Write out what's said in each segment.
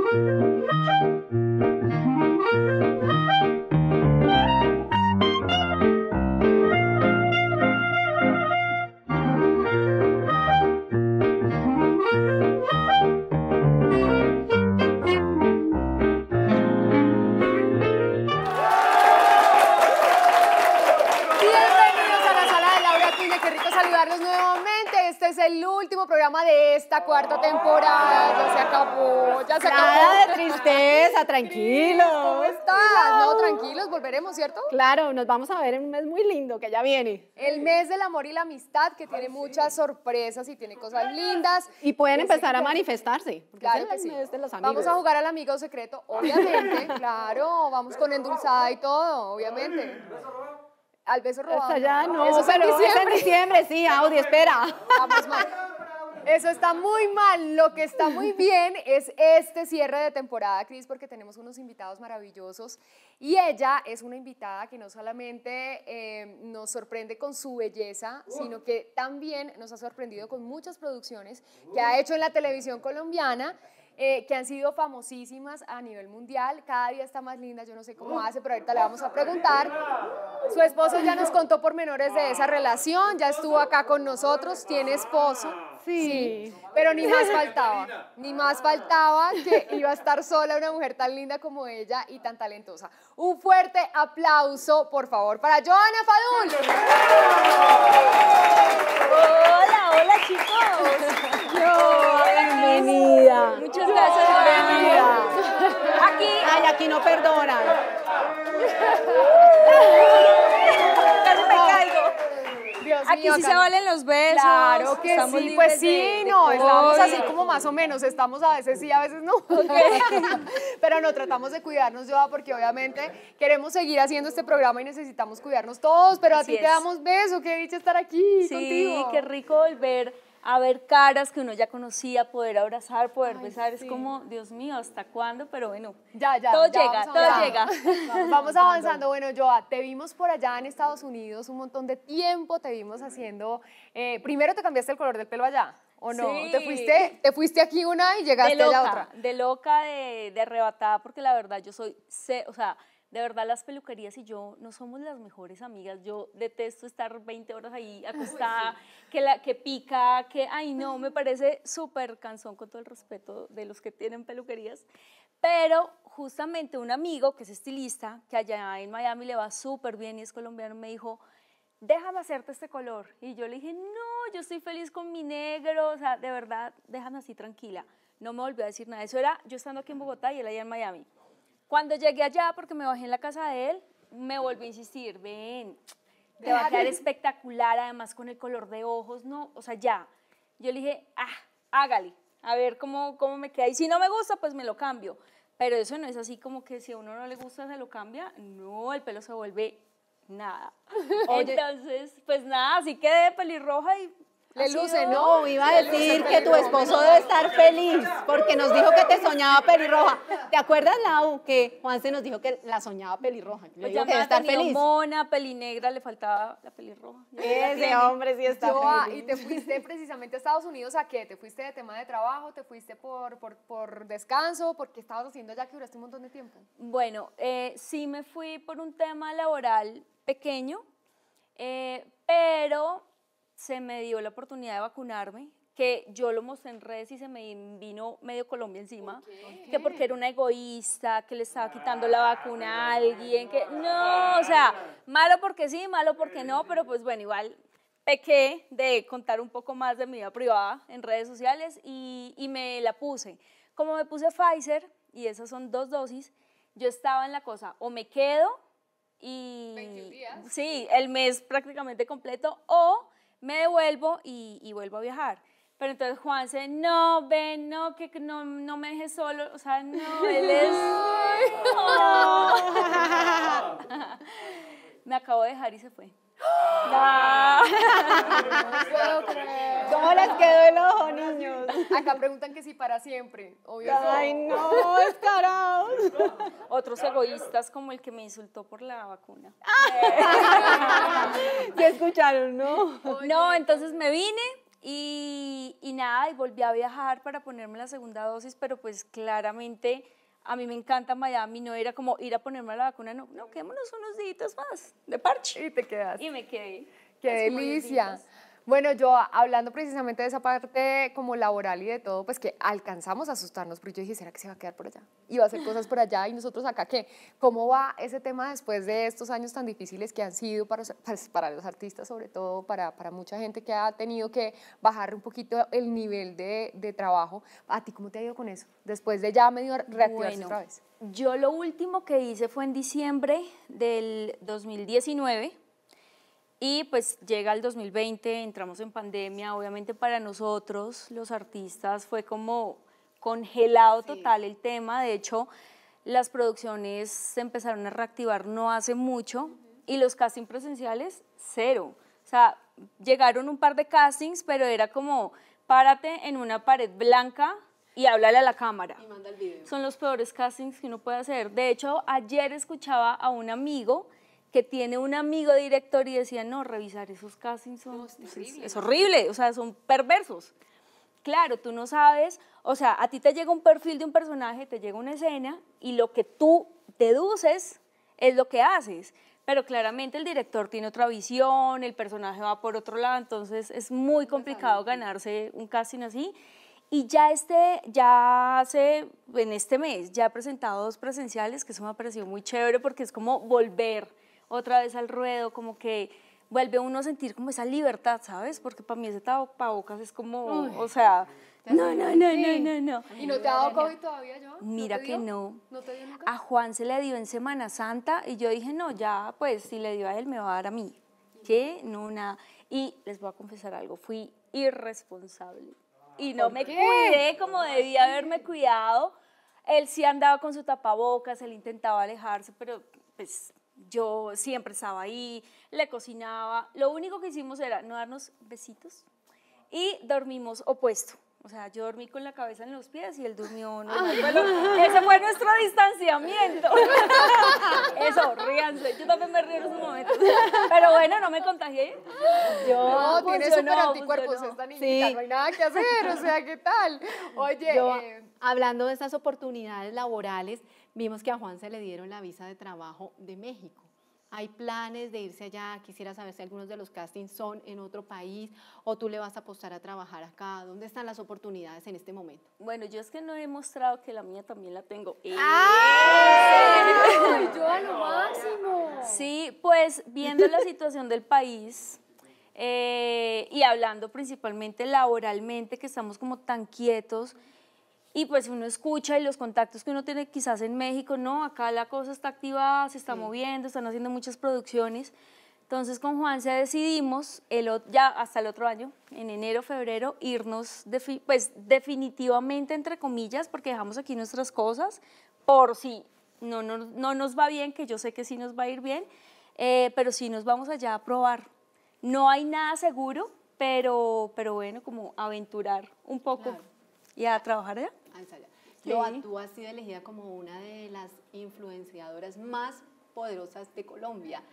El último programa de esta cuarta temporada. Ya se acabó, ya se acabó. Nada de tristeza, tranquilos. ¿Cómo estás? No, tranquilos, volveremos, ¿cierto? Claro, nos vamos a ver en un mes muy lindo que ya viene. El mes del amor y la amistad, que tiene muchas sorpresas y tiene cosas lindas. Y pueden empezar a manifestarse. Claro que sí. Mes de los amigos. Vamos a jugar al amigo secreto, obviamente. Claro, vamos con endulzada y todo, obviamente. Al beso robado. Hasta ya no, eso pero es en diciembre, sí, Audi, espera. Vamos mal. Eso está muy mal. Lo que está muy bien es este cierre de temporada, Cris, porque tenemos unos invitados maravillosos. Y ella es una invitada que no solamente nos sorprende con su belleza, sino que también nos ha sorprendido con muchas producciones que ha hecho en la televisión colombiana, que han sido famosísimas a nivel mundial. Cada día está más linda, yo no sé cómo hace, pero ahorita le vamos a preguntar. Su esposo ya nos contó pormenores de esa relación, ya estuvo acá con nosotros, tiene esposo. Sí, pero ni más faltaba que iba a estar sola una mujer tan linda como ella y tan talentosa. Un fuerte aplauso, por favor, para Johanna Fadul. Hola chicos. Bienvenida. Muchas gracias. Bienvenida. Aquí no perdonan. Casi me caigo. Dios Aquí mío, sí se valen los besos. Claro que estamos sí, pues sí, libres de no, estamos COVID. así como más o menos, estamos a veces sí, a veces no. Pero no, tratamos de cuidarnos, Joa, porque obviamente queremos seguir haciendo este programa y necesitamos cuidarnos todos, pero Así a ti te es. damos beso, qué dicha estar aquí contigo. Sí, qué rico volver a ver caras que uno ya conocía, poder abrazar, poder besar. sí. Es como, Dios mío, ¿hasta cuándo? Pero bueno, Ya, todo ya llega, vamos todo avanzando. llega. Vamos avanzando. Bueno, Joa, te vimos por allá en Estados Unidos un montón de tiempo, te vimos haciendo, primero te cambiaste el color del pelo allá, ¿o no? Sí. Te fuiste aquí una y llegaste De allá loca, otra. de loca, de arrebatada, porque la verdad yo soy, o sea, de verdad las peluquerías y yo no somos las mejores amigas. Yo detesto estar 20 horas ahí acostada, que pica, ay no, me parece súper cansón, con todo el respeto de los que tienen peluquerías. Pero justamente un amigo que es estilista, que allá en Miami le va súper bien y es colombiano, me dijo, déjame hacerte este color. Y yo le dije, no, yo estoy feliz con mi negro, o sea, de verdad, déjame así tranquila. No me volvió a decir nada. Eso era yo estando aquí en Bogotá y él allá en Miami. Cuando llegué allá, porque me bajé en la casa de él, me volvió a insistir, ven, te va a quedar espectacular, además con el color de ojos, no, o sea, ya. Yo le dije, hágale, a ver cómo me queda. Y si no me gusta, pues me lo cambio. Pero eso no es así como que si a uno no le gusta, se lo cambia. No, el pelo se vuelve nada. Entonces, pues nada, así quedé pelirroja y... Le luce, ¿no? No, iba a decir que tu esposo debe estar feliz porque nos dijo que te soñaba pelirroja. ¿Te acuerdas, Lau, que Juanse nos dijo que la soñaba pelirroja? Yo Pues digo ya que me debe ha estar tenido feliz. mona, pelinegra, le faltaba la pelirroja. Ese hombre sí está Joa, feliz. y te fuiste precisamente a Estados Unidos, ¿a qué? ¿Te fuiste de tema de trabajo? ¿Te fuiste por descanso? ¿Por qué estabas haciendo allá que duraste un montón de tiempo? Bueno, sí me fui por un tema laboral pequeño, pero se me dio la oportunidad de vacunarme, que yo lo mostré en redes y se me vino medio Colombia encima, que porque era una egoísta, que le estaba quitando la vacuna a alguien, que no, o sea, malo porque sí, malo porque no, pero pues bueno, igual pequé de contar un poco más de mi vida privada en redes sociales y me la puse. Como me puse Pfizer, y esas son 2 dosis, yo estaba en la cosa, o me quedo y... 21 días. Sí, el mes prácticamente completo, o me devuelvo y vuelvo a viajar. Pero entonces Juanse, no, ven, no, que no me dejes solo, o sea, no, él es... No. Me acabó de dejar y se fue. No. ¿Cómo les quedó el ojo, niños? Acá preguntan que si para siempre, obvio. Ay, no, descarados. Otros egoístas como el que me insultó por la vacuna. ¿Sí escucharon, no? No, entonces me vine y nada, y volví a viajar para ponerme la segunda dosis, pero pues claramente a mí me encanta Miami, no era como ir a ponerme la vacuna, no, quedémonos unos días más de parche. Y te quedas. Y me quedé. ¡Qué pues, como 10 delicia! días. Bueno, yo hablando precisamente de esa parte como laboral y de todo, pues que alcanzamos a asustarnos, pero yo dije, ¿será que se va a quedar por allá? Y va a hacer cosas por allá y nosotros acá, ¿qué? ¿Cómo va ese tema después de estos años tan difíciles que han sido para los artistas, sobre todo para mucha gente que ha tenido que bajar un poquito el nivel de trabajo? ¿A ti cómo te ha ido con eso? Después de ya medio reactivarse otra vez. Yo lo último que hice fue en diciembre del 2019. Y pues llega el 2020, entramos en pandemia, obviamente para nosotros, los artistas, fue como congelado total el tema. De hecho, las producciones se empezaron a reactivar no hace mucho y los castings presenciales, cero. O sea, llegaron un par de castings, pero era como, párate en una pared blanca y háblale a la cámara. Y manda el video. Son los peores castings que uno puede hacer. De hecho, ayer escuchaba a un amigo que tiene un amigo director y decía, no, revisar esos castings es horrible, o sea, son perversos. Claro, tú no sabes, o sea, a ti te llega un perfil de un personaje, te llega una escena y lo que tú deduces es lo que haces, pero claramente el director tiene otra visión, el personaje va por otro lado, entonces es muy complicado ganarse un casting así. Y ya en este mes, ya he presentado 2 presenciales, que eso me ha parecido muy chévere porque es como volver otra vez al ruedo, como que vuelve uno a sentir como esa libertad, ¿sabes? Porque para mí ese tapabocas es como, o sea, no. ¿Y no te ha dado COVID todavía, yo? Mira que no. ¿No te dio nunca? A Juan se le dio en Semana Santa y yo dije, no, ya, pues si le dio a él, me va a dar a mí. ¿Qué? No, nada. Y les voy a confesar algo, fui irresponsable. Y no me cuidé como debía haberme cuidado. Él sí andaba con su tapabocas, él intentaba alejarse, pero pues yo siempre estaba ahí, le cocinaba. Lo único que hicimos era no darnos besitos y dormimos opuesto. O sea, yo dormí con la cabeza en los pies y él durmió normal. Bueno, ese fue nuestro distanciamiento. Eso, ríanse. Yo también me río en esos momentos. Pero bueno, no me contagié. No, tiene súper funcionó, anticuerpos funcionó. esta niñita, Sí. no hay nada que hacer, o sea, ¿qué tal? Oye, Hablando de estas oportunidades laborales, vimos que a Juan se le dieron la visa de trabajo de México. ¿Hay planes de irse allá? Quisiera saber si algunos de los castings son en otro país o tú le vas a apostar a trabajar acá. ¿Dónde están las oportunidades en este momento? Bueno, yo es que no he mostrado que la mía también la tengo. ¡ay, yo a lo máximo! Sí, pues viendo la situación del país y hablando principalmente laboralmente, que estamos como tan quietos, y pues uno escucha y los contactos que uno tiene quizás en México, no, acá la cosa está activada, se está moviendo, están haciendo muchas producciones. Entonces con Juanse decidimos, ya hasta el otro año, en enero, febrero, irnos pues definitivamente, entre comillas, porque dejamos aquí nuestras cosas, por si no nos va bien, que yo sé que sí nos va a ir bien, pero sí nos vamos allá a probar. No hay nada seguro, pero bueno, como aventurar un poco. Claro. Y a trabajar allá. Sí. Tú has sido elegida como una de las influenciadoras más poderosas de Colombia.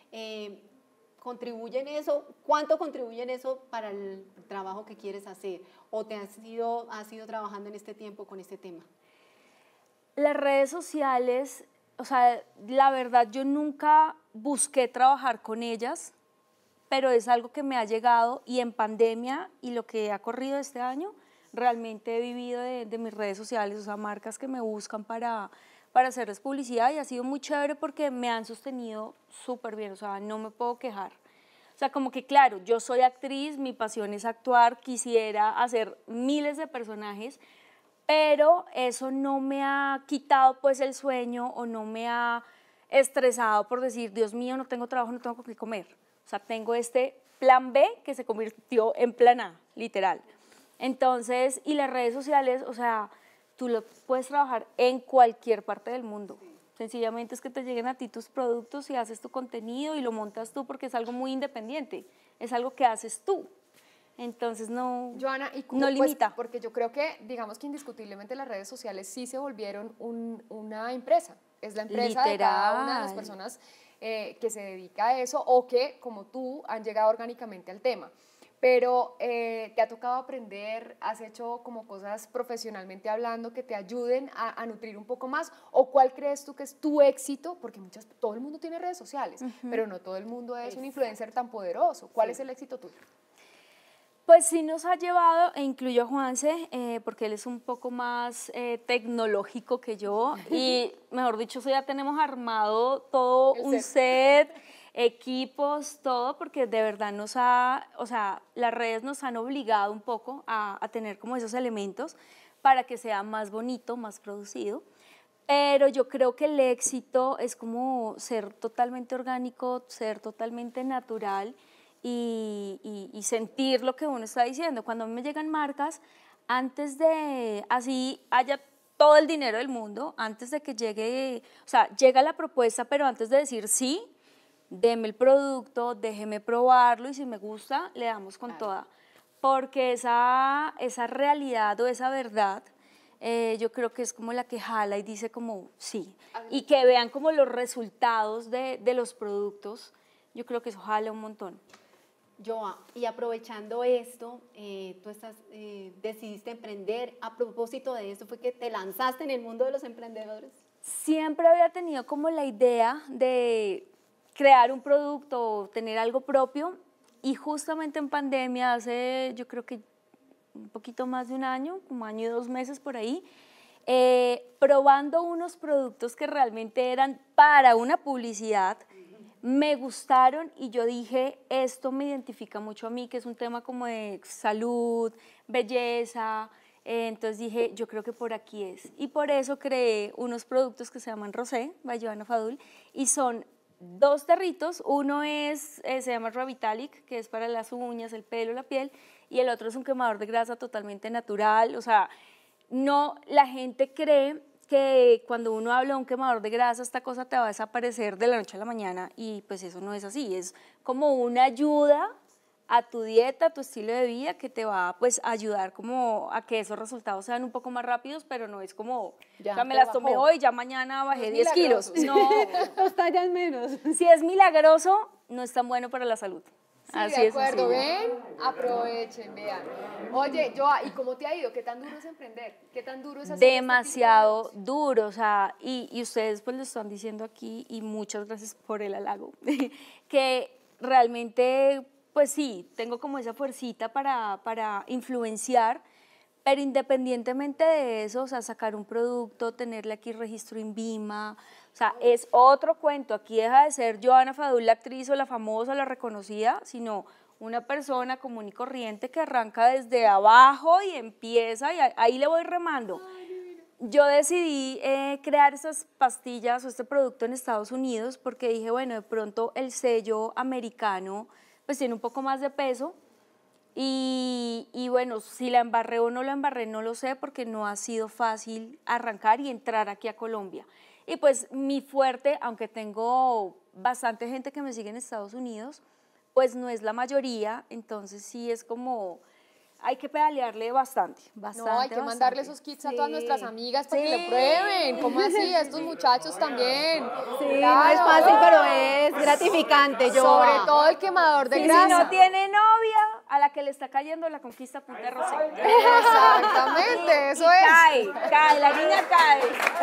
¿Contribuye en eso? ¿Cuánto contribuye en eso para el trabajo que quieres hacer? ¿O has ido trabajando en este tiempo con este tema? Las redes sociales, o sea, la verdad yo nunca busqué trabajar con ellas, pero es algo que me ha llegado y en pandemia y lo que ha corrido este año, realmente he vivido de mis redes sociales, o sea, marcas que me buscan para hacerles publicidad y ha sido muy chévere porque me han sostenido súper bien, o sea, no me puedo quejar. O sea, como que claro, yo soy actriz, mi pasión es actuar, quisiera hacer miles de personajes, pero eso no me ha quitado pues el sueño o no me ha estresado por decir, Dios mío, no tengo trabajo, no tengo con qué comer. O sea, tengo este plan B que se convirtió en plan A, literal. Entonces, y las redes sociales, o sea, tú lo puedes trabajar en cualquier parte del mundo. Sencillamente es que te lleguen a ti tus productos y haces tu contenido y lo montas tú porque es algo muy independiente, es algo que haces tú. Entonces no, Joana, y no limita. Porque yo creo que, digamos que indiscutiblemente las redes sociales sí se volvieron una empresa. Es la empresa de cada una de las personas que se dedica a eso o que, como tú, han llegado orgánicamente al tema. pero ¿te ha tocado aprender? ¿Has hecho como cosas profesionalmente hablando que te ayuden a nutrir un poco más? ¿O cuál crees tú que es tu éxito? Porque todo el mundo tiene redes sociales, pero no todo el mundo es un influencer tan poderoso. ¿Cuál es el éxito tuyo? Pues sí nos ha llevado, e incluyo a Juanse, porque él es un poco más tecnológico que yo y, mejor dicho, ya tenemos armado todo un set, equipos, todo, porque de verdad o sea, las redes nos han obligado un poco a tener como esos elementos para que sea más bonito, más producido. Pero yo creo que el éxito es como ser totalmente orgánico, ser totalmente natural y sentir lo que uno está diciendo. Cuando a mí me llegan marcas, antes de, así haya todo el dinero del mundo, antes de que llegue, o sea, llega la propuesta, pero antes de decir sí, deme el producto, déjeme probarlo y si me gusta, le damos con toda. Porque esa realidad o esa verdad, yo creo que es como la que jala y dice como sí. Y que vean como los resultados de los productos, yo creo que eso jala un montón. Joa, y aprovechando esto, tú decidiste emprender. A propósito de esto, ¿fue que te lanzaste en el mundo de los emprendedores? Siempre había tenido como la idea de crear un producto, tener algo propio, y justamente en pandemia, hace yo creo que un poquito más de un año, como año y 2 meses por ahí, probando unos productos que realmente eran para una publicidad, me gustaron y yo dije, esto me identifica mucho a mí, que es un tema como de salud, belleza, entonces dije, yo creo que por aquí es. Y por eso creé unos productos que se llaman Rosé, by Johanna Fadul, y son 2 tarritos, uno se llama Revitalic, que es para las uñas, el pelo, la piel, y el otro es un quemador de grasa totalmente natural, o sea, no, la gente cree que cuando uno habla de un quemador de grasa, esta cosa te va a desaparecer de la noche a la mañana y pues eso no es así, es como una ayuda a tu dieta, a tu estilo de vida que te va pues a ayudar como a que esos resultados sean un poco más rápidos, pero no es como, ya, o sea, me las tomé hoy, ya mañana bajé 10 kilos. No, 2 tallas menos. Si es milagroso, no es tan bueno para la salud. Sí, así de acuerdo, ven, aprovechen, vean. Oye, Joa, ¿y cómo te ha ido? ¿Qué tan duro es emprender? ¿Qué tan duro es hacer demasiado duro, o sea, y ustedes pues lo están diciendo aquí y muchas gracias por el halago, que realmente, pues sí, tengo como esa fuercita para influenciar, pero independientemente de eso, o sea, sacar un producto, tenerle aquí registro INVIMA, o sea, es otro cuento. Aquí deja de ser Johanna Fadul, la actriz o la famosa, la reconocida, sino una persona común y corriente que arranca desde abajo y empieza y ahí le voy remando. Yo decidí crear esas pastillas o este producto en Estados Unidos porque dije, bueno, de pronto el sello americano pues tiene un poco más de peso y bueno, si la embarré o no la embarré no lo sé porque no ha sido fácil arrancar y entrar aquí a Colombia. Y pues mi fuerte, aunque tengo bastante gente que me sigue en Estados Unidos, pues no es la mayoría, entonces sí es como, hay que pedalearle bastante. No, hay que mandarle esos kits a todas nuestras amigas para que lo prueben. ¿Cómo así? A estos muchachos también. Sí, claro. No es fácil, pero es gratificante. Sobre todo el quemador de grasa. Si no tiene novia, a la que le está cayendo la conquista punta Rosé. Exactamente, eso es. Cae, la niña cae.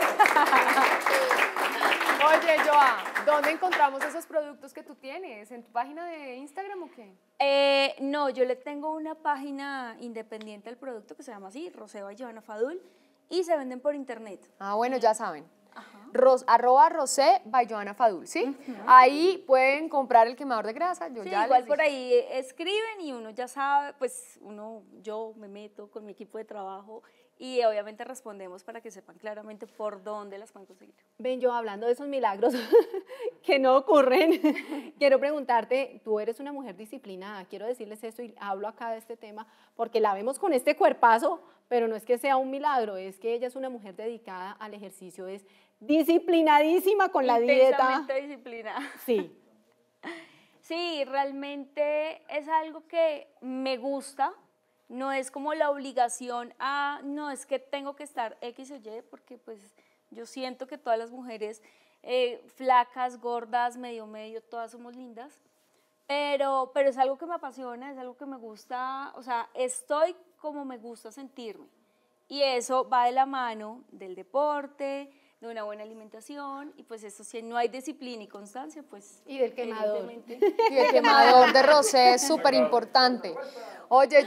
Oye, Joa, ¿dónde encontramos esos productos que tú tienes? ¿En tu página de Instagram o qué? No, yo le tengo una página independiente del producto que se llama así, Rosé by Johanna Fadul, y se venden por internet. Ah, bueno, ya saben. @ Rosé by Johanna Fadul, ¿sí? Ahí pueden comprar el quemador de grasa. Sí, igual por ahí escriben y uno ya sabe, pues yo me meto con mi equipo de trabajo y obviamente respondemos para que sepan claramente por dónde las pueden conseguir. Ven, yo hablando de esos milagros que no ocurren, quiero preguntarte, tú eres una mujer disciplinada, quiero decirles esto y hablo acá de este tema porque la vemos con este cuerpazo, pero no es que sea un milagro, es que ella es una mujer dedicada al ejercicio, es disciplinadísima con la dieta. Intensamente disciplinada. Sí. Sí, realmente es algo que me gusta, no es como la obligación no es que tengo que estar X o Y, porque pues yo siento que todas las mujeres flacas, gordas, medio, todas somos lindas, pero es algo que me apasiona, es algo que me gusta, o sea, estoy como me gusta sentirme. Y eso va de la mano del deporte, de una buena alimentación, y pues eso, si no hay disciplina y constancia, pues... Y del quemador. Y el quemador de rosé es súper importante. Oye,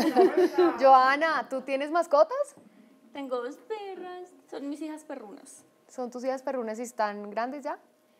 Joana, ¿tú tienes mascotas? Tengo 2 perras, son mis hijas perrunas. ¿Son tus hijas perrunas y están grandes ya?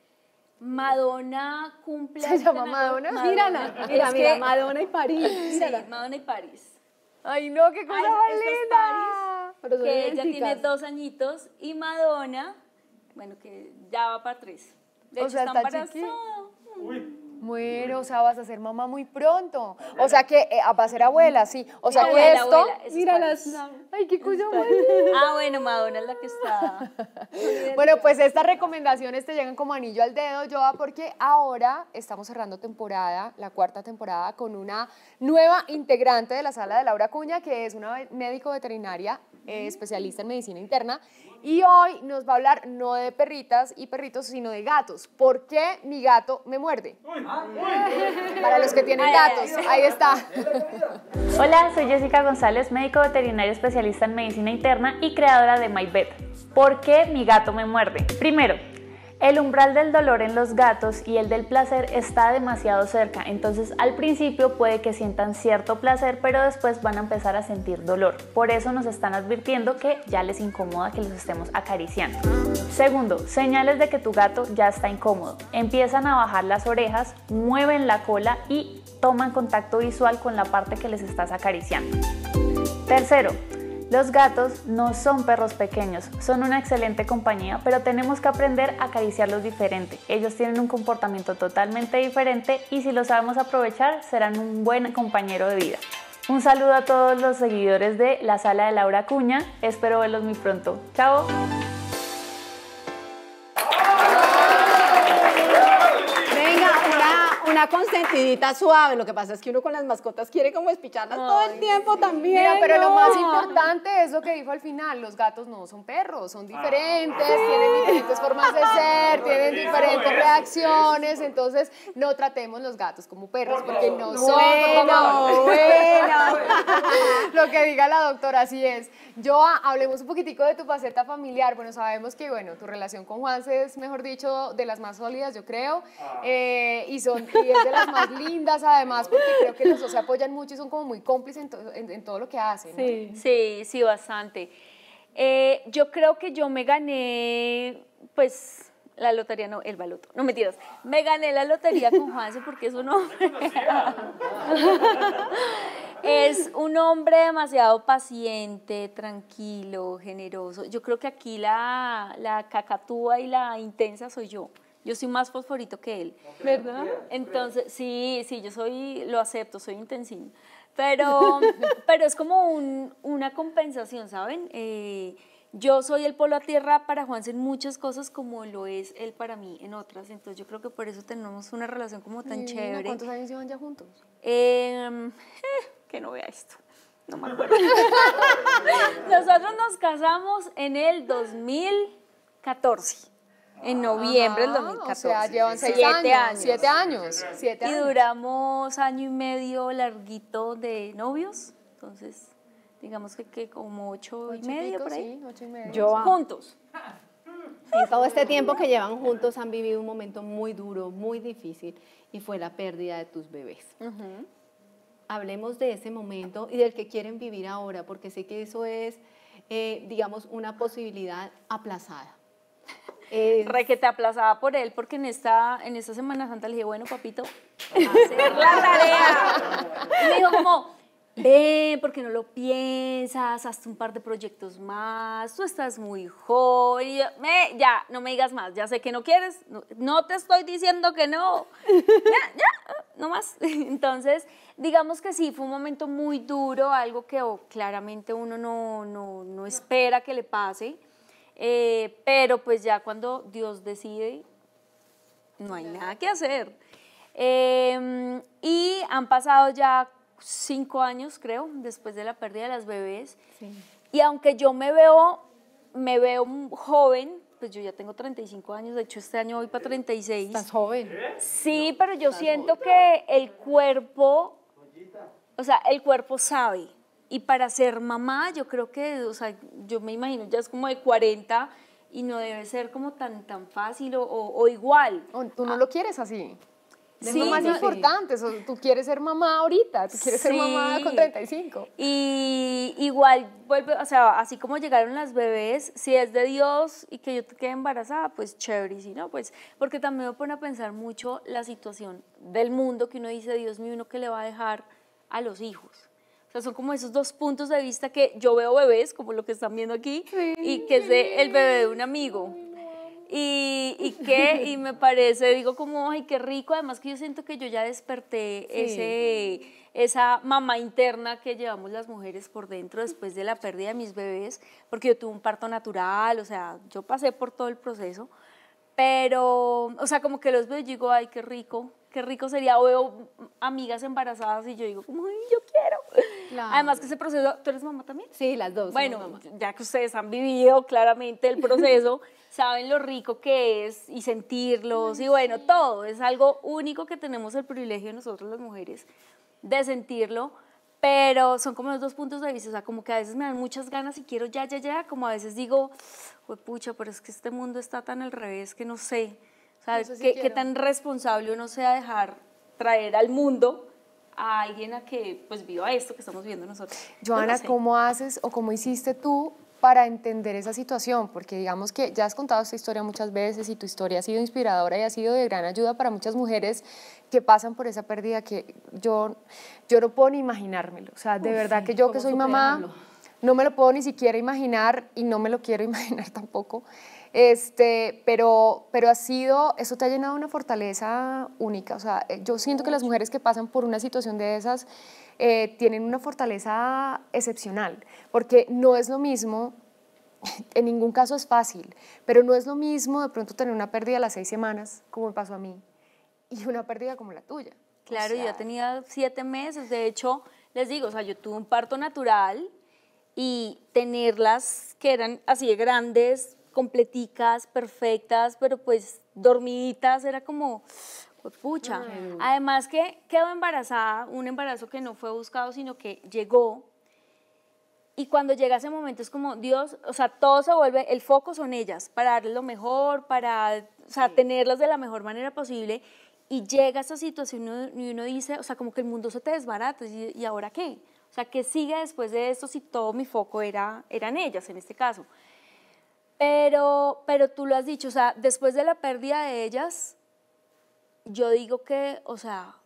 Madonna cumple... ¿Se llama Madonna? Mírala, Es mira, que- Madonna y París. Sí, Madonna y París. Ay, no, qué cosa Ay, más esta es linda. Pero son Que ella idénticas. tiene 2 añitos, y Madonna, bueno, que ya va para 3. De O hecho, sea, está está chiquita. embarazada. Bueno, o sea, vas a ser mamá muy pronto. O sea que va a ser abuela, sí. O sea que Abuela, esto... abuela, eso es Mira París. las... Ay, qué cosa más linda. Ah, bueno, Madonna es la que está. Bueno, pues estas recomendaciones te llegan como anillo al dedo, Joa, porque ahora estamos cerrando temporada, la 4ª temporada, con una nueva integrante de la sala de Laura Cuña, que es una médico veterinaria especialista en medicina interna, y hoy nos va a hablar no de perritas y perritos, sino de gatos. ¿Por qué mi gato me muerde? Para los que tienen gatos, ahí está. Hola, soy Jessica González, médico veterinario especialista en medicina interna y creadora de MyVet. ¿Por qué mi gato me muerde? Primero, el umbral del dolor en los gatos y el del placer está demasiado cerca, entonces al principio puede que sientan cierto placer, pero después van a empezar a sentir dolor. Por eso nos están advirtiendo que ya les incomoda que los estemos acariciando. Segundo, señales de que tu gato ya está incómodo. Empiezan a bajar las orejas, mueven la cola y toman contacto visual con la parte que les estás acariciando. Tercero, los gatos no son perros pequeños, son una excelente compañía, pero tenemos que aprender a acariciarlos diferente. Ellos tienen un comportamiento totalmente diferente y si lo sabemos aprovechar, serán un buen compañero de vida. Un saludo a todos los seguidores de la sala de Laura Cuña, espero verlos muy pronto. ¡Chao! Venga, una consentidita suave. Lo que pasa es que uno con las mascotas quiere como espicharlas todo el tiempo también. Mira, pero lo ¿no? más importante es lo que dijo al final, los gatos no son perros, son diferentes, tienen diferentes formas de ser, tienen diferentes reacciones, entonces no tratemos los gatos como perros, porque no son, por favor. Bueno. Lo que diga la doctora, así es. Joa, hablemos un poquitico de tu faceta familiar. Bueno, sabemos que, bueno, tu relación con Juanse es, mejor dicho, de las más sólidas, yo creo, y es de las más lindas, además, porque creo que los dos se apoyan mucho y son como muy cómplices en todo lo que hacen, ¿no? Sí, sí, bastante. Yo creo que yo me gané, pues, la lotería, no, el baloto, no mentiras. Me gané la lotería con Juanse porque es un hombre. Es un hombre demasiado paciente, tranquilo, generoso. Yo creo que aquí la cacatúa y la intensa soy yo. Yo soy más fosforito que él. ¿Verdad? Entonces, sí, yo lo acepto, soy intensín. Pero es como una compensación, ¿saben? Yo soy el polo a tierra para Juanse en muchas cosas como lo es él para mí en otras. Entonces yo creo que por eso tenemos una relación como tan Divina, chévere. ¿cuántos años llevan ya juntos? Que no vea esto, no me acuerdo. Nosotros nos casamos en el 2014. En noviembre del 2014. O sea, llevan 6 7 años. 7 años. 7 Y años. duramos 1 año y medio larguito de novios. Entonces, digamos que como 8 y medio por ahí. Sí, 8 y medio. Yo Juntos. En todo este tiempo que llevan juntos han vivido un momento muy duro, muy difícil, y fue la pérdida de tus bebés. Hablemos de ese momento y del que quieren vivir ahora, porque sé que eso es, digamos, una posibilidad aplazada. Requete aplazada por él, porque en esta Semana Santa le dije, bueno, papito, hacer la tarea. Y me dijo como, ven, porque no lo piensas, hazte un par de proyectos más, tú estás muy joven. Y yo, ya, no me digas más, ya sé que no quieres, no te estoy diciendo que no. Ya, no más. Entonces, digamos que sí, fue un momento muy duro, algo que claramente uno no espera que le pase. Pero pues ya cuando Dios decide, no hay nada que hacer. Y han pasado ya 5 años, creo, después de la pérdida de las bebés. Sí. Y aunque yo me veo joven, pues yo ya tengo 35 años, de hecho este año voy para 36. Estás joven. Sí, pero yo siento que el cuerpo, o sea, el cuerpo sabe. Y para ser mamá, yo creo que, o sea, yo me imagino ya es como de 40 y no debe ser como tan fácil o igual. Tú no lo quieres así. Es Sí, lo más no, importante. Tú quieres ser mamá ahorita, tú quieres ser mamá con 35. Y igual vuelve, o sea, así como llegaron las bebés, si es de Dios y que yo te quede embarazada, pues chévere, y si no, pues, porque también me pone a pensar mucho la situación del mundo que uno dice, Dios mío, uno que le va a dejar a los hijos. O sea, son como esos dos puntos de vista que yo veo bebés, como lo que están viendo aquí, y que es el bebé de un amigo. Y me parece, digo como, ay, qué rico, además que yo siento que yo ya desperté esa mamá interna que llevamos las mujeres por dentro después de la pérdida de mis bebés, porque yo tuve un parto natural, o sea, yo pasé por todo el proceso, pero, o sea, como que los veo y digo, ay, qué rico sería, o veo amigas embarazadas y yo digo, como, ay, yo quiero. Claro. Además que ese proceso, ¿tú eres mamá también? Sí, las dos. Bueno, somos mamás. ya que ustedes han vivido claramente el proceso, saben lo rico que es y sentirlos y bueno, todo. Es algo único que tenemos el privilegio nosotros las mujeres de sentirlo, pero son como los dos puntos de vista, o sea, como que a veces me dan muchas ganas y quiero ya, como a veces digo, pucha, pero es que este mundo está tan al revés que no sé, o sea, No sé si qué quiero. tan responsable uno sea dejar traer al mundo a alguien a que pues viva esto que estamos viviendo nosotros. Joana, Pues, no sé. ¿cómo haces o cómo hiciste tú para entender esa situación? Porque digamos que ya has contado esta historia muchas veces y tu historia ha sido inspiradora y ha sido de gran ayuda para muchas mujeres que pasan por esa pérdida que yo no puedo ni imaginármelo. O sea, de verdad que yo que soy mamá no me lo puedo ni siquiera imaginar y no me lo quiero imaginar tampoco. Pero ha sido, eso te ha llenado una fortaleza única. O sea, yo siento que las mujeres que pasan por una situación de esas tienen una fortaleza excepcional, porque no es lo mismo, en ningún caso es fácil, pero no es lo mismo de pronto tener una pérdida a las 6 semanas, como me pasó a mí, y una pérdida como la tuya. Claro, O sea, yo tenía 7 meses, de hecho, les digo, o sea, yo tuve un parto natural y tenerlas que eran así de grandes, completicas, perfectas, pero pues dormiditas, era como, pucha. Además que quedó embarazada, un embarazo que no fue buscado, sino que llegó. Y cuando llega ese momento es como, Dios, o sea, todo se vuelve, el foco son ellas, para darles lo mejor, para, o sea, tenerlas de la mejor manera posible. Y llega esa situación y uno dice, o sea, como que el mundo se te desbarata, ¿y ahora qué? O sea, ¿qué sigue después de esto si todo mi foco eran ellas en este caso? Pero tú lo has dicho, o sea, después de la pérdida de ellas, yo digo que, o sea,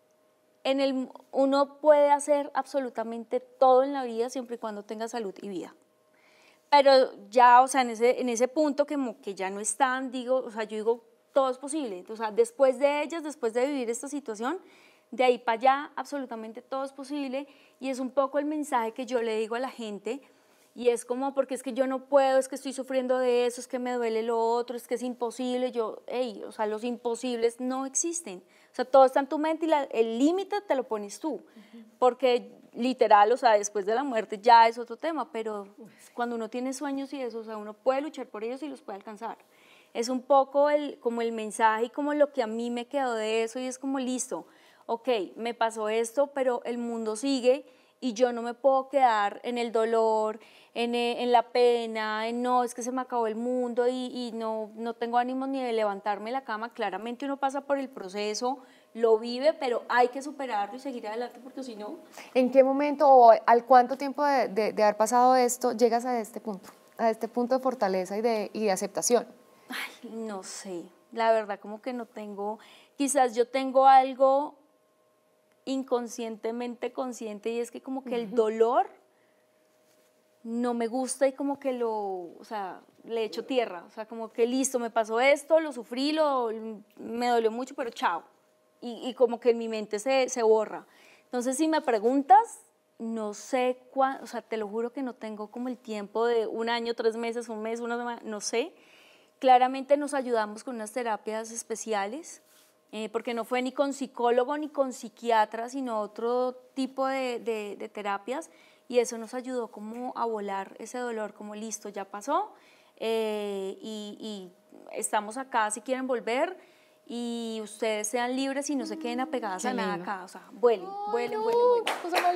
uno puede hacer absolutamente todo en la vida siempre y cuando tenga salud y vida. Pero ya, o sea, en ese punto que ya no están, digo, o sea, yo digo, todo es posible. O sea, después de ellas, después de vivir esta situación, de ahí para allá, absolutamente todo es posible. Y es un poco el mensaje que yo le digo a la gente, y es como, porque es que yo no puedo, es que estoy sufriendo de eso, es que me duele lo otro, es que es imposible. O sea, los imposibles no existen. O sea, todo está en tu mente y el límite te lo pones tú. Porque literal, o sea, después de la muerte ya es otro tema, pero cuando uno tiene sueños y eso, o sea, uno puede luchar por ellos y los puede alcanzar. Es un poco como el mensaje y como lo que a mí me quedó de eso, y es como, listo, ok, me pasó esto, pero el mundo sigue y yo no me puedo quedar en el dolor, en la pena, no, es que se me acabó el mundo y no tengo ánimos ni de levantarme de la cama. Claramente uno pasa por el proceso, lo vive, pero hay que superarlo y seguir adelante porque si no... ¿En qué momento o al cuánto tiempo de haber pasado esto llegas a este punto de fortaleza y de aceptación? Ay, no sé, la verdad como que no tengo, quizás yo tengo algo inconscientemente consciente y es que como que el dolor no me gusta y como que o sea, le echo tierra, o sea, como que listo, me pasó esto, lo sufrí, me dolió mucho, pero chao, y como que en mi mente se borra. Entonces, si me preguntas, no sé cuándo, o sea, te lo juro que no tengo como el tiempo de 1 año, 3 meses, 1 mes, 1 semana, no sé. Claramente nos ayudamos con unas terapias especiales, porque no fue ni con psicólogo ni con psiquiatra, sino otro tipo de terapias, y eso nos ayudó como a volar ese dolor, como listo, ya pasó, y estamos acá si quieren volver y ustedes sean libres y no se queden apegadas a nada acá, o sea, vuelen, vuelen, vuelen, vuelen.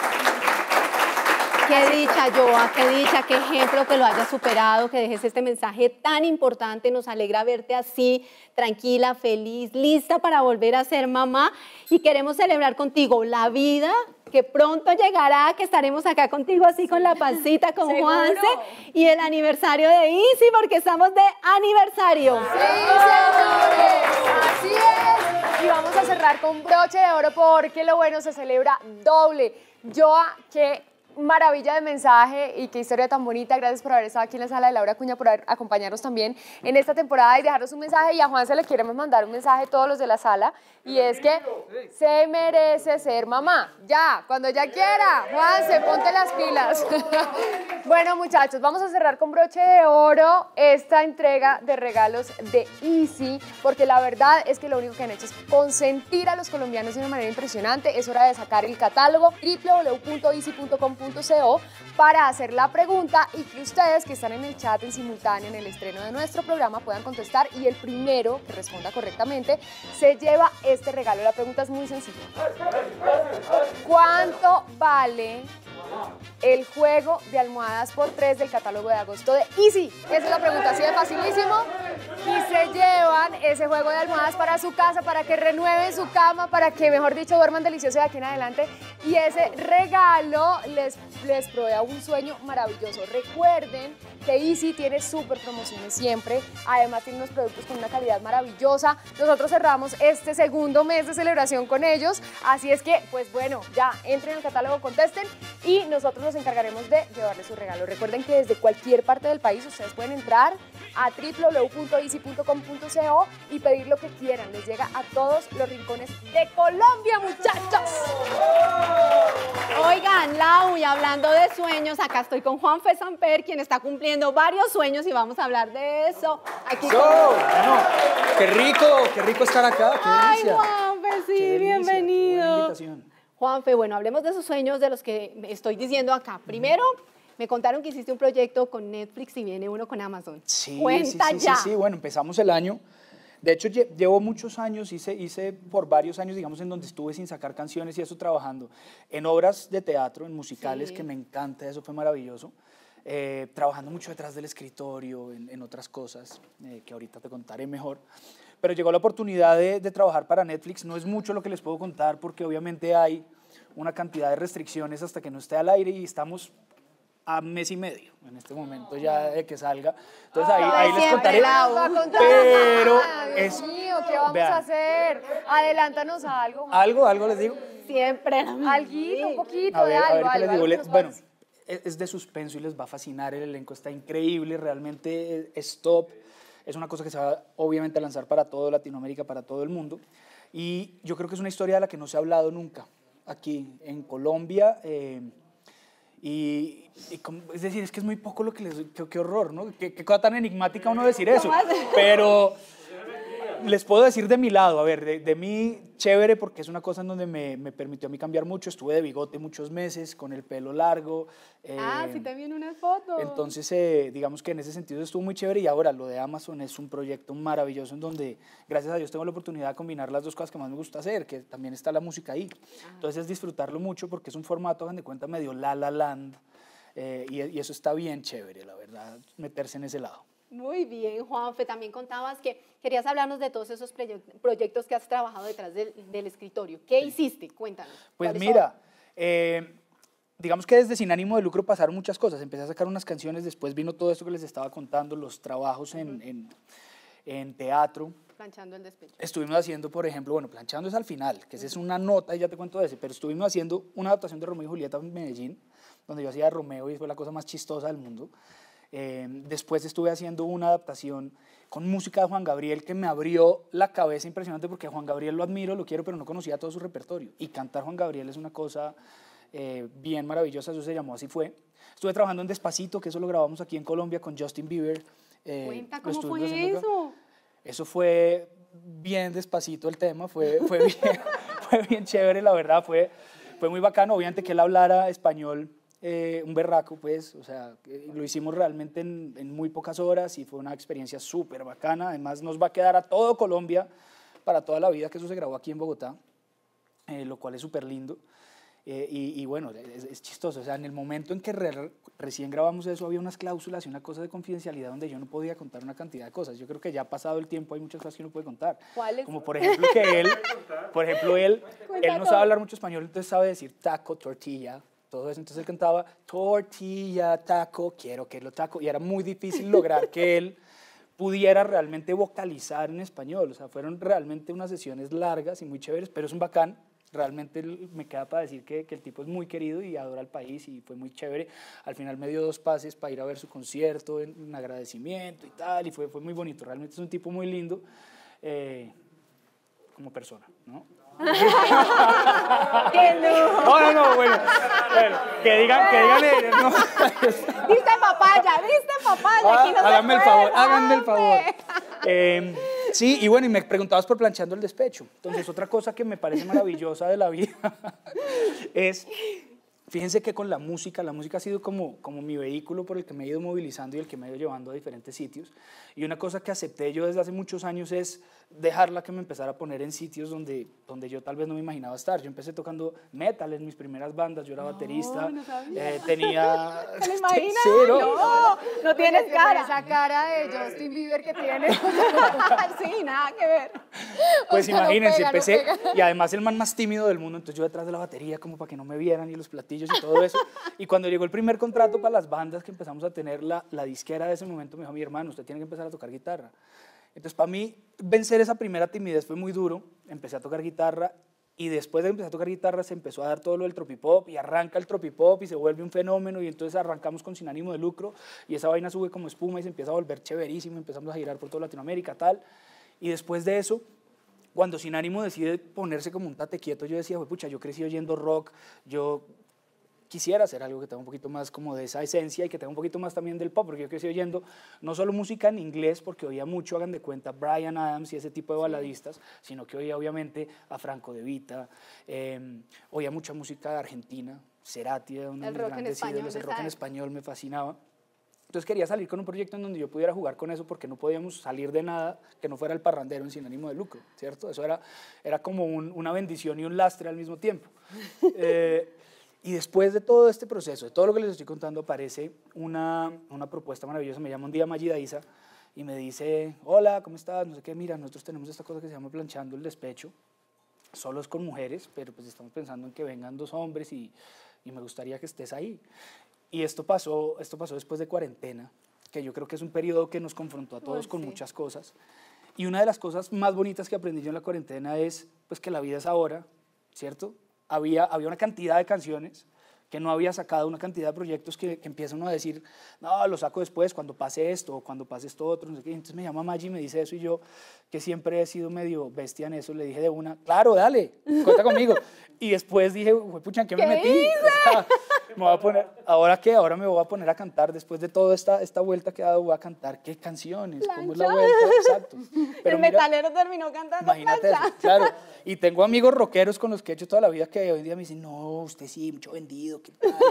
Qué dicha, Joa, qué dicha, qué ejemplo que lo hayas superado, que dejes este mensaje tan importante. Nos alegra verte así, tranquila, feliz, lista para volver a ser mamá. Y queremos celebrar contigo la vida que pronto llegará, que estaremos acá contigo así con la pancita, con Juanse. Y el aniversario de Easy, porque estamos de aniversario. Sí, señores, así es. Y vamos a cerrar con broche de oro porque lo bueno se celebra doble. Joa, qué maravilla de mensaje y qué historia tan bonita. Gracias por haber estado aquí en la sala de Laura Acuña, por acompañarnos también en esta temporada y dejarnos un mensaje. Y a Juan se le queremos mandar un mensaje a todos los de la sala y es que se merece ser mamá. Ya, cuando ya quiera. Juanse, ponte las pilas. Bueno, muchachos, vamos a cerrar con broche de oro esta entrega de regalos de Easy, porque la verdad es que lo único que han hecho es consentir a los colombianos de una manera impresionante. Es hora de sacar el catálogo www.easy.com.co para hacer la pregunta y que ustedes que están en el chat en simultáneo en el estreno de nuestro programa puedan contestar y el primero que responda correctamente se lleva este regalo. La pregunta es muy sencilla. ¿Cuánto vale el juego de almohadas por 3 del catálogo de agosto de Easy? Esa es la pregunta, así de facilísimo. Y se llevan ese juego de almohadas para su casa, para que renueven su cama, para que, mejor dicho, duerman delicioso de aquí en adelante. Y ese regalo les provea un sueño maravilloso. Recuerden que Easy tiene súper promociones siempre. Además, tiene unos productos con una calidad maravillosa. Nosotros cerramos este segundo mes de celebración con ellos. Así es que, pues bueno, ya entren al catálogo, contesten y nosotros nos encargaremos de llevarles su regalo. Recuerden que desde cualquier parte del país ustedes pueden entrar a www.easy.com.co y pedir lo que quieran. Les llega a todos los rincones de Colombia, muchachos. Oigan, Lau, y hablando de sueños, acá estoy con Juanfe Samper, quien está cumpliendo varios sueños y vamos a hablar de eso. Aquí Bueno, qué rico estar acá, qué Ay, delicia. Juanfe, sí, Qué delicia, bienvenido. qué buena invitación. Juanfe, bueno, hablemos de esos sueños de los que estoy diciendo acá. Primero, me contaron que hiciste un proyecto con Netflix y viene uno con Amazon. Sí, Cuenta sí, ya. Sí, bueno, empezamos el año. De hecho, llevo muchos años, hice por varios años, digamos, en donde estuve sin sacar canciones y eso trabajando en obras de teatro, en musicales, que me encanta, eso fue maravilloso. Trabajando mucho detrás del escritorio, en otras cosas, que ahorita te contaré mejor. Pero llegó la oportunidad de trabajar para Netflix. No es mucho lo que les puedo contar porque obviamente hay una cantidad de restricciones hasta que no esté al aire y estamos a mes y medio en este momento ya de que salga. Entonces ahí les contaré. Pero Dios mío, ¿qué vamos a hacer? Adelántanos a algo. Algo les digo. Siempre. Alguito, un poquito A de ver, algo. ¿qué les algo digo? que nos Bueno, puedas- es de suspenso y les va a fascinar. El elenco está increíble, realmente es top. Es una cosa que se va obviamente a lanzar para toda Latinoamérica, para todo el mundo. Y yo creo que es una historia de la que no se ha hablado nunca aquí en Colombia. Es decir, es que es muy poco lo que les... Qué horror, ¿no? Qué cosa tan enigmática uno decir eso. Pero les puedo decir de mi lado, a ver, de mí, chévere, porque es una cosa en donde me permitió a mí cambiar mucho. Estuve de bigote muchos meses, con el pelo largo. Sí, también unas fotos. Entonces, digamos que en ese sentido estuvo muy chévere y ahora lo de Amazon es un proyecto maravilloso en donde, gracias a Dios, tengo la oportunidad de combinar las dos cosas que más me gusta hacer, que también está la música ahí. Entonces, es disfrutarlo mucho porque es un formato, hagan de cuenta, medio La La Land y eso está bien chévere, la verdad, meterse en ese lado. Muy bien, Juanfe. También contabas que querías hablarnos de todos esos proyectos que has trabajado detrás del escritorio. ¿Qué hiciste? Cuéntanos. Pues ¿Cuáles mira, digamos que desde Sin Ánimo de Lucro pasaron muchas cosas. Empecé a sacar unas canciones, después vino todo esto que les estaba contando, los trabajos en teatro. son? Planchando el despecho. Estuvimos haciendo, por ejemplo, bueno, Planchando es al final, que esa es una nota y ya te cuento de ese, pero estuvimos haciendo una adaptación de Romeo y Julieta en Medellín, donde yo hacía de Romeo y fue la cosa más chistosa del mundo. Después estuve haciendo una adaptación con música de Juan Gabriel que me abrió la cabeza impresionante porque a Juan Gabriel lo admiro, lo quiero, pero no conocía todo su repertorio. Y cantar Juan Gabriel es una cosa bien maravillosa, eso se llamó Así Fue. Estuve trabajando en Despacito, que eso lo grabamos aquí en Colombia con Justin Bieber. Cuenta, ¿cómo fue eso? Eso fue bien despacito el tema, fue bien chévere, la verdad, fue muy bacano. Obviamente que él hablara español un berraco, pues, o sea, lo hicimos realmente en muy pocas horas y fue una experiencia súper bacana. Además, nos va a quedar a todo Colombia para toda la vida, que eso se grabó aquí en Bogotá, lo cual es súper lindo. Y bueno, es chistoso, o sea, en el momento en que recién grabamos eso había unas cláusulas y una cosa de confidencialidad donde yo no podía contar una cantidad de cosas. Yo creo que ya ha pasado el tiempo, hay muchas cosas que uno puede contar. ¿Cuáles? Como por ejemplo que él no sabe hablar mucho español, entonces sabe decir taco, tortilla, todo eso. Entonces él cantaba tortilla, taco, quiero que lo taco, y era muy difícil lograr que él pudiera realmente vocalizar en español. O sea, fueron realmente unas sesiones largas y muy chéveres, pero es un bacán. Realmente me queda para decir que el tipo es muy querido y adora el país y fue muy chévere. Al final me dio 2 pases para ir a ver su concierto en agradecimiento y tal, y fue muy bonito. Realmente es un tipo muy lindo como persona, ¿no? ¡Qué lujo! No, bueno, que digan ellos, ¿no? ¡Diste papaya! Aquí no háganme el se favor, puede, háganme el favor. hombre. Sí, y bueno, y me preguntabas por planchando el despecho. Entonces, otra cosa que me parece maravillosa de la vida es, fíjense que con la música ha sido como mi vehículo por el que me he ido movilizando y el que me he ido llevando a diferentes sitios. Y una cosa que acepté yo desde hace muchos años es dejarla que me empezara a poner en sitios donde yo tal vez no me imaginaba estar. Yo empecé tocando metal en mis primeras bandas, yo era baterista, no sabía. tenía... ¿Te lo imaginas? Sí, No tienes Con cara. esa cara de Justin Bieber que tiene. Sí, nada que ver. Pues O sea, no imagínense, pega, no empecé, pega. y además el man más tímido del mundo, entonces yo detrás de la batería como para que no me vieran y los platillos y todo eso. Y cuando llegó el primer contrato para las bandas que empezamos a tener, la disquera de ese momento me dijo, mi hermano, usted tiene que empezar a tocar guitarra. Entonces para mí vencer esa primera timidez fue muy duro, empecé a tocar guitarra y después de empezar a tocar guitarra se empezó a dar todo lo del tropipop y arranca el tropipop y se vuelve un fenómeno y entonces arrancamos con Sin Ánimo de Lucro y esa vaina sube como espuma y se empieza a volver chéverísimo, empezamos a girar por toda Latinoamérica, tal. Y después de eso, cuando Sin Ánimo decide ponerse como un tate quieto, yo decía, pucha, yo crecí oyendo rock, yo quisiera hacer algo que tenga un poquito más como de esa esencia y que tenga un poquito más también del pop, porque yo crecí oyendo no solo música en inglés, porque oía mucho, hagan de cuenta, Bryan Adams y ese tipo de baladistas, sino que oía obviamente a Franco De Vita, oía mucha música argentina, Cerati, uno de mis grandes ídolos, el rock en español me fascinaba. Entonces quería salir con un proyecto en donde yo pudiera jugar con eso porque no podíamos salir de nada que no fuera el parrandero en Sin Ánimo de Lucro, ¿cierto? Eso era como una bendición y un lastre al mismo tiempo. Y después de todo este proceso, de todo lo que les estoy contando, aparece una propuesta maravillosa, me llama un día Maggi Daiza y me dice, hola, ¿cómo estás? No sé qué, mira, nosotros tenemos esta cosa que se llama planchando el despecho, solos con mujeres, pero pues estamos pensando en que vengan 2 hombres y me gustaría que estés ahí. Y esto pasó después de cuarentena, que yo creo que es un periodo que nos confrontó a todos con muchas cosas. Y una de las cosas más bonitas que aprendí yo en la cuarentena es pues, que la vida es ahora, ¿cierto? Había una cantidad de canciones que no había sacado, una cantidad de proyectos que empiezan a decir, no, lo saco después, cuando pase esto, o cuando pase esto otro, no sé qué. Entonces me llama Maggi y me dice eso, y yo, que siempre he sido medio bestia en eso, le dije de una, claro, dale, cuenta conmigo. Y después dije, pucha, ¿en qué me metí? O sea, me voy a poner, ¿ahora qué? Ahora me voy a poner a cantar, después de toda esta vuelta que he dado, voy a cantar, ¿qué canciones? ¿Cómo es la vuelta? Exacto. Pero el mira, metalero terminó cantando imagínate eso, claro. Y tengo amigos rockeros con los que he hecho toda la vida que hoy en día me dicen, no, usted sí, mucho vendido, ¿qué tal?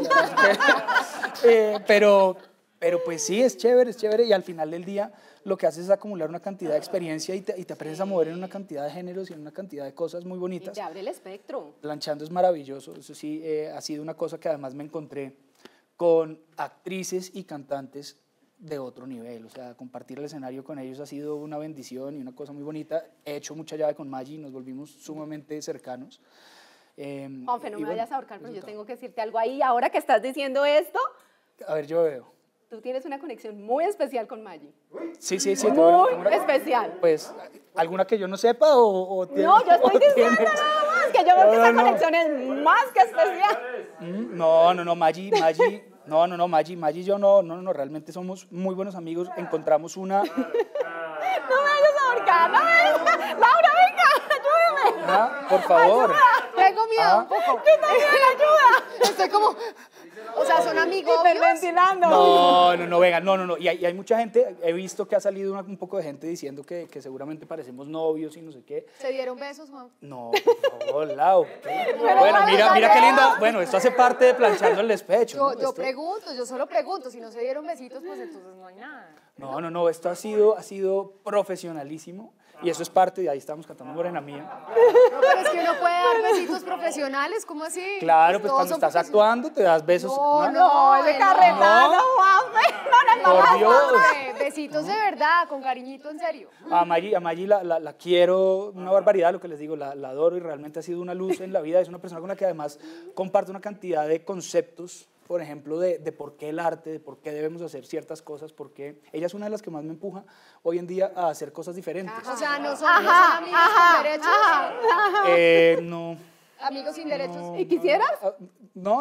Pero pues sí, es chévere, y al final del día lo que haces es acumular una cantidad de experiencia y te aprendes a mover en una cantidad de géneros y en una cantidad de cosas muy bonitas. Y te abre el espectro. Planchando es maravilloso, eso sí, ha sido una cosa que además me encontré con actrices y cantantes de otro nivel, o sea, compartir el escenario con ellos ha sido una bendición y una cosa muy bonita. He hecho mucha llave con Maggi, nos volvimos sumamente cercanos. Juanfe, no me vayas a ahorcar, pero yo tengo que decirte algo ahí. Ahora que estás diciendo esto, A ver, yo veo. tú tienes una conexión muy especial con Maggi. Sí. Muy especial. Pues, ¿alguna que yo no sepa o tiene, No, yo estoy o diciendo tiene? nada más que yo veo que esa conexión es más que especial. No, Maggi, Maggi y yo no, realmente somos muy buenos amigos, encontramos una... No me vayas a ahorcar, no me vayas. Laura, venga, ayúdame. Por favor. Tengo miedo un poco. Yo también, ayuda. Estoy como... O sea, son amigos. Hiperventilando. No, venga, no. Y hay mucha gente, he visto que ha salido un poco de gente diciendo que seguramente parecemos novios y no sé qué. ¿Se dieron besos, Juan? No, por favor, Lau. Bueno, mira qué linda. Bueno, esto hace parte de planchando el despecho. Yo pregunto, yo solo pregunto. Si no se dieron besitos, pues entonces no hay nada. No, esto ha sido profesionalísimo. Y eso es parte, de ahí estamos cantando Morena Mía. No, pero es que uno puede dar besitos profesionales, ¿cómo así? Claro, pues Todos cuando son estás actuando te das besos. No, ese carretazo, Juanfe. Por Dios. Besitos de verdad, con cariñito, en serio. A Maggi la quiero, una barbaridad, lo que les digo, la adoro y realmente ha sido una luz en la vida. Es una persona con la que además comparte una cantidad de conceptos, por ejemplo, de por qué el arte, de por qué debemos hacer ciertas cosas, porque ella es una de las que más me empuja hoy en día a hacer cosas diferentes. O sea, no son amigos sin derechos. No. Amigos sin derechos. ¿Y quisieras? No.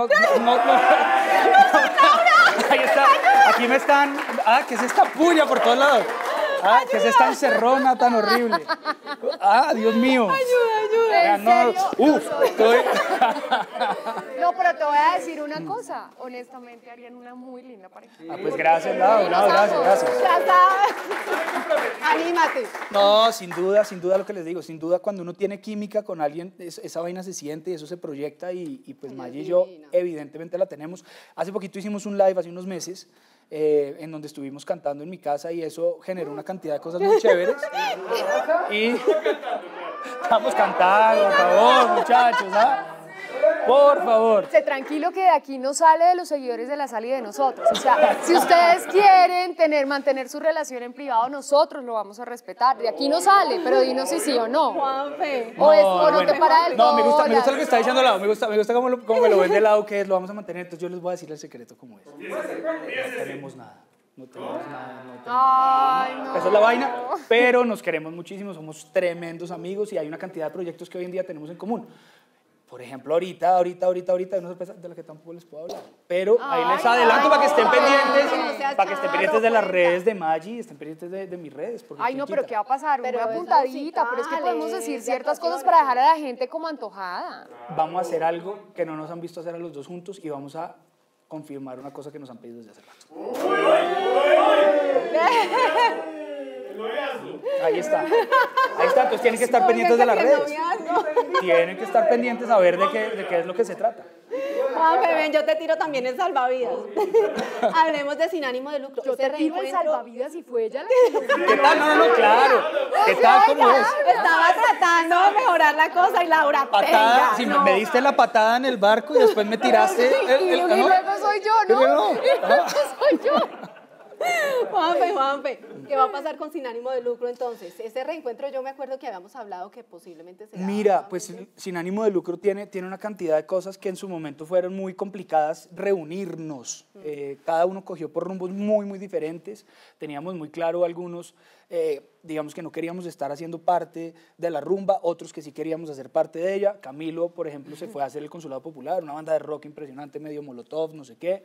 Ahí está, aquí me están, ¿qué es esta puya por todos lados? ¿Qué es esta encerrona tan horrible? Dios mío. Ayuda. ¿En serio? Estoy... No, pero te voy a decir una cosa. Honestamente, harían una muy linda pareja. Pues gracias, Lau, gracias. Ya sabes. Anímate. No, sin duda lo que les digo, sin duda cuando uno tiene química con alguien, esa vaina se siente y eso se proyecta y pues Maggi y yo evidentemente la tenemos. Hace poquito hicimos un live, hace unos meses, en donde estuvimos cantando en mi casa y eso generó una cantidad de cosas muy chéveres. Y estamos cantando, por favor, muchachos, por favor. Tranquilo que de aquí no sale de los seguidores de La Sal y de nosotros. O sea, si ustedes quieren mantener su relación en privado, nosotros lo vamos a respetar. De aquí no sale, pero dinos si sí o no. Juanfe. O no te para del todo. No, me gusta lo que está diciendo Lau, me gusta cómo me lo ven de lado, que es, lo vamos a mantener, entonces yo les voy a decir el secreto como es. No tenemos nada. Ay, no. Esa es la vaina, pero nos queremos muchísimo, somos tremendos amigos y hay una cantidad de proyectos que hoy en día tenemos en común. Por ejemplo, ahorita, una sorpresa de la que tampoco les puedo hablar. Pero ahí les adelanto para que estén pendientes de las redes de Maggi, estén pendientes de mis redes. Ay, no, pero ¿qué va a pasar? Pero una eso puntadita, sí, pero es que podemos dale, decir de ciertas cosas actuaciones. para dejar a la gente como antojada. Vamos a hacer algo que no nos han visto hacer a los dos juntos y vamos a confirmar una cosa que nos han pedido desde hace rato. Ahí está, entonces tienen que estar pendientes de las redes. Tienen que estar pendientes a ver de qué es lo que se trata. Juanfe, ven, yo te tiro también el salvavidas. Hablemos de Sin Ánimo de Lucro. Yo Ese te tiro el reencuentro- salvavidas y fue ella la que ¿Qué tal? No, claro. ¿Qué tal? ¿Cómo es? Estaba tratando de mejorar la cosa y Laura Patada, pega. si No. me diste la patada en el barco y después me tiraste. y ¿no? luego soy yo, ¿no? Soy yo. Juanfe, ¿qué va a pasar con Sin Ánimo de Lucro entonces? Ese reencuentro yo me acuerdo que habíamos hablado que posiblemente será... Mira, pues Sin Ánimo de Lucro tiene una cantidad de cosas que en su momento fueron muy complicadas reunirnos. Cada uno cogió por rumbos muy diferentes. Teníamos muy claro algunos, digamos que no queríamos estar haciendo parte de la rumba, otros que sí queríamos hacer parte de ella. Camilo, por ejemplo, se fue a hacer el Consulado Popular, una banda de rock impresionante, medio molotov, no sé qué.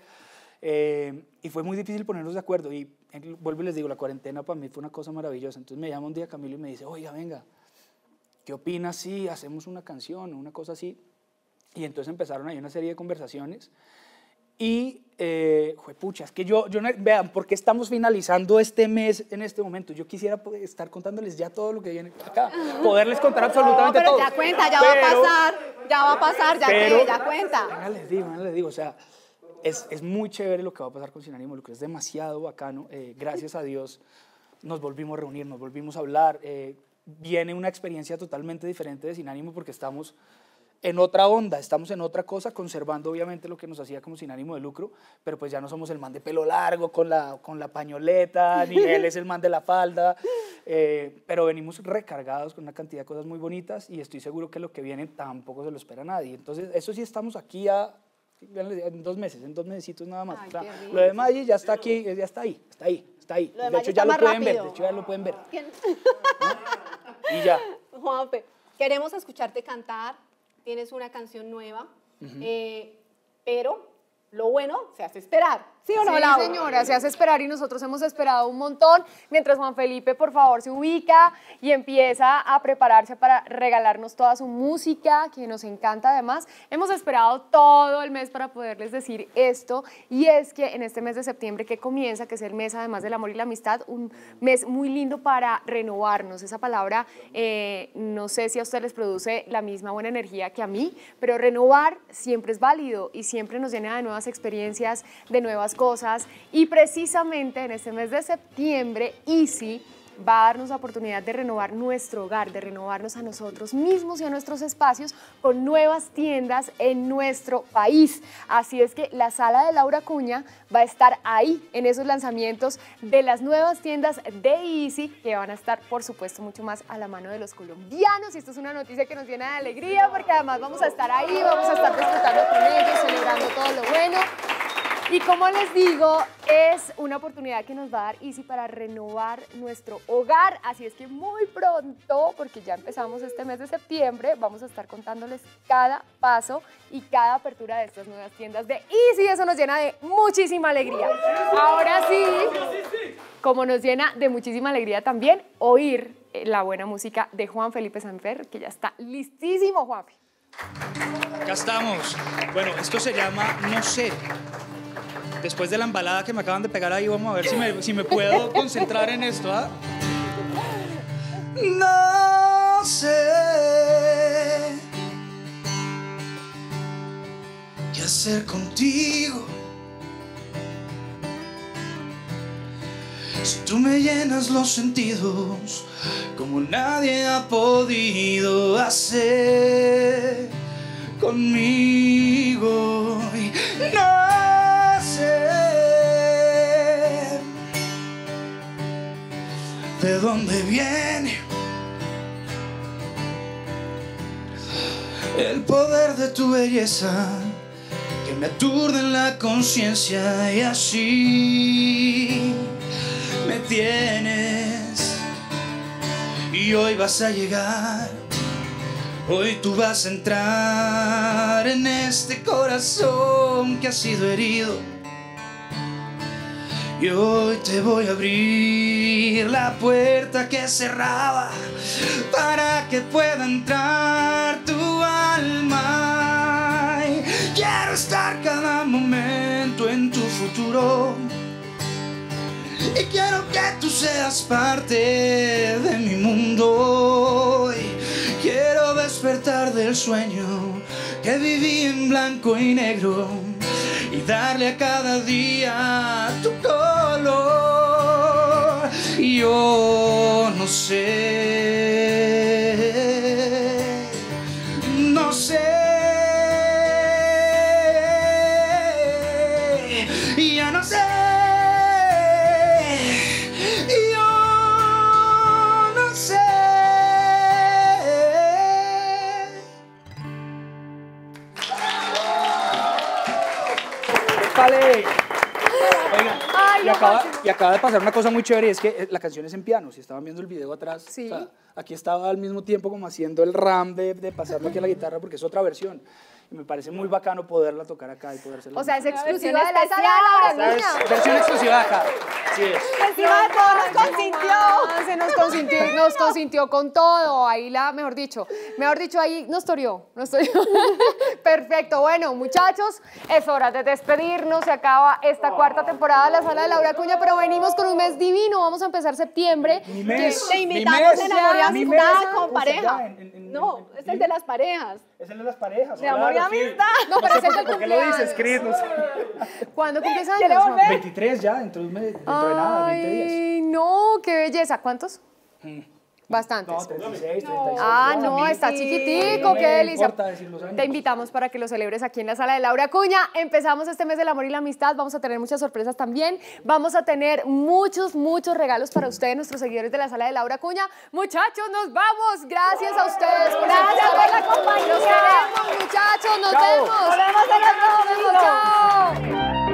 Y fue muy difícil ponernos de acuerdo y vuelvo y les digo, la cuarentena para mí fue una cosa maravillosa. Entonces me llama un día Camilo y me dice, oiga, venga, ¿qué opinas si hacemos una canción o una cosa así? Y entonces empezaron ahí una serie de conversaciones y, juepucha, es que vean, ¿por qué estamos finalizando este mes en este momento? Yo quisiera estar contándoles ya todo lo que viene acá, poderles contar absolutamente pero todo. ya cuenta, ya va a pasar, ya cuenta. Venga, les digo, o sea, es muy chévere lo que va a pasar con Sin Ánimo de Lucro, es demasiado bacano, gracias a Dios nos volvimos a reunir, nos volvimos a hablar, viene una experiencia totalmente diferente de Sin Ánimo porque estamos en otra onda, estamos en otra cosa, conservando obviamente lo que nos hacía como Sin Ánimo de Lucro, pero pues ya no somos el man de pelo largo con la pañoleta, ni él es el man de la falda, pero venimos recargados con una cantidad de cosas muy bonitas y estoy seguro que lo que viene tampoco se lo espera nadie. Entonces, eso sí, estamos aquí en 2 meses, en 2 mesecitos nada más. Ay, o sea, qué rico. lo de Maggi ya está aquí, ya está ahí. Lo de De Maggi hecho, está ya lo más pueden ver, rápido. ¿Quién? Y ya. Juanfe, queremos escucharte cantar, tienes una canción nueva, pero lo bueno se hace esperar. ¿Sí o no, Sí, Lau? señora, se hace esperar y nosotros hemos esperado un montón, mientras Juan Felipe, por favor, se ubica y empieza a prepararse para regalarnos toda su música, que nos encanta además. Hemos esperado todo el mes para poderles decir esto, y es que en este mes de septiembre que comienza, que es el mes además del amor y la amistad, un mes muy lindo para renovarnos. Esa palabra, no sé si a ustedes les produce la misma buena energía que a mí, pero renovar siempre es válido y siempre nos llena de nuevas experiencias, de nuevas cosas, y precisamente en este mes de septiembre Easy va a darnos la oportunidad de renovar nuestro hogar, de renovarnos a nosotros mismos y a nuestros espacios con nuevas tiendas en nuestro país. Así es que la sala de Laura Acuña va a estar ahí en esos lanzamientos de las nuevas tiendas de Easy, que van a estar, por supuesto, mucho más a la mano de los colombianos. Y esto es una noticia que nos llena de alegría, porque además vamos a estar ahí, vamos a estar disfrutando con ellos, celebrando todo lo bueno. Y como les digo, es una oportunidad que nos va a dar Easy para renovar nuestro hogar. Así es que muy pronto, porque ya empezamos este mes de septiembre, vamos a estar contándoles cada paso y cada apertura de estas nuevas tiendas de Easy. Eso nos llena de muchísima alegría. Ahora sí, como nos llena de muchísima alegría también oír la buena música de Juan Felipe Sanfer, que ya está listísimo, Juanfe. Acá estamos. Bueno, esto se llama No sé. Después de la embalada que me acaban de pegar ahí, vamos a ver si me puedo concentrar en esto, ¿ah? No sé qué hacer contigo. Si tú me llenas los sentidos como nadie ha podido hacer conmigo. Y no sé de dónde viene el poder de tu belleza que me aturde en la conciencia, y así me tienes. Y hoy vas a llegar, hoy tú vas a entrar en este corazón que ha sido herido, y hoy te voy a abrir la puerta que cerraba para que pueda entrar tu alma. Y quiero estar cada momento en tu futuro, y quiero que tú seas parte de mi mundo. Y quiero despertar del sueño que viví en blanco y negro y darle a cada día tu color. Y yo no sé, no sé, ya no sé. Vale. Oigan, Ay, y acaba de pasar una cosa muy chévere, y es que la canción es en piano. Si estaban viendo el video atrás, Sí. o sea, aquí estaba al mismo tiempo como haciendo el ram de pasarlo aquí a la guitarra, porque es otra versión. Y me parece muy bacano poderla tocar acá y podérsela. O sea, es versión exclusiva de la especial. sala de Laura esta Acuña. es versión exclusiva de acá. Sí es. Encima de todo nos consintió. Se nos consintió con todo. Ahí mejor dicho, ahí nos torió. Perfecto. Bueno, muchachos, es hora de despedirnos. Se acaba esta cuarta temporada de la sala de Laura Acuña, pero venimos con un mes divino. Vamos a empezar septiembre. Mi mes. Te invitamos mi mes, en amor y mi amistad mes. con O sea, pareja. ya, No, es el de las parejas. Es el de las parejas. De amor y claro, sí. amistad. No, pero sé ese es el por qué lo cumpleaños. dices, Cris, no sé. ¿Cuándo cumples ¿Quiere años? volver? 23 ya, dentro de nada, 20 días. Ay, no, qué belleza. ¿Cuántos? Bastantes. No, 36, 36. Ah, no, a mí está no chiquitico, me qué delicia. importa decir los años. Te invitamos para que lo celebres aquí en la sala de Laura Acuña. Empezamos este mes del amor y la amistad, vamos a tener muchas sorpresas también. Vamos a tener muchos regalos para ustedes, nuestros seguidores de la sala de Laura Acuña. Muchachos, nos vamos. Gracias a ustedes por Gracias por la compañía. Los queremos, muchachos, nos Chao. vemos. Nos vemos en otro Nos vemos, domingo. chao.